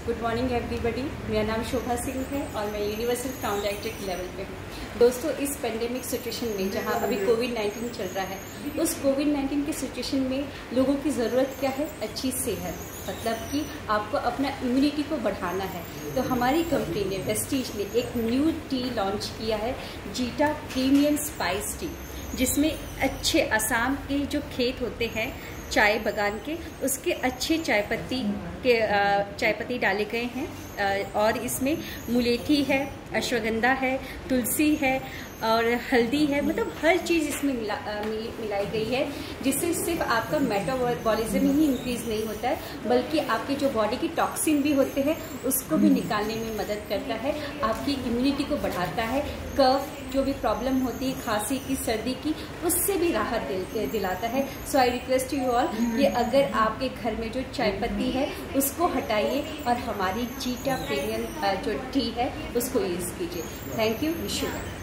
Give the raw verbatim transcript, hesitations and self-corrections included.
Good morning everybody. मेरा नाम शोभा सिंह है और मैं यूनिवर्सल क्राउन डायरेक्टर के लेवल पे हूँ। दोस्तों, इस पेंडेमिक सिचुएशन में जहाँ अभी कोविड नाइन्टीन चल रहा है, उस कोविड नाइन्टीन के सिचुएशन में लोगों की ज़रूरत क्या है? अच्छी सेहत, मतलब कि आपको अपना इम्यूनिटी को बढ़ाना है। तो हमारी कंपनी ने वेस्टीज ने एक न्यू टी लॉन्च किया है, जीटा प्रीमियम स्पाइस टी, जिसमें अच्छे असम के जो खेत होते हैं चाय बगान के, उसके अच्छे चाय पत्ती के चाय पत्ती डाले गए हैं और इसमें मुलेठी है, अश्वगंधा है, तुलसी है और हल्दी है, मतलब हर चीज़ इसमें मिला मिलाई गई है, जिससे सिर्फ आपका मेटाबॉलिज्म ही इंक्रीज नहीं होता है, बल्कि आपके जो बॉडी की टॉक्सिन भी होते हैं उसको भी निकालने में मदद करता है, आपकी इम्यूनिटी को बढ़ाता है, कफ जो भी प्रॉब्लम होती है खांसी की, सर्दी की, उससे भी राहत दिल, दिलाता है। So I request you all कि अगर आपके घर में जो चाय पत्ती है उसको हटाइए और हमारी जीटा प्रीमियम जो टी है उसको यूज़ कीजिए। Thank you. Wish you.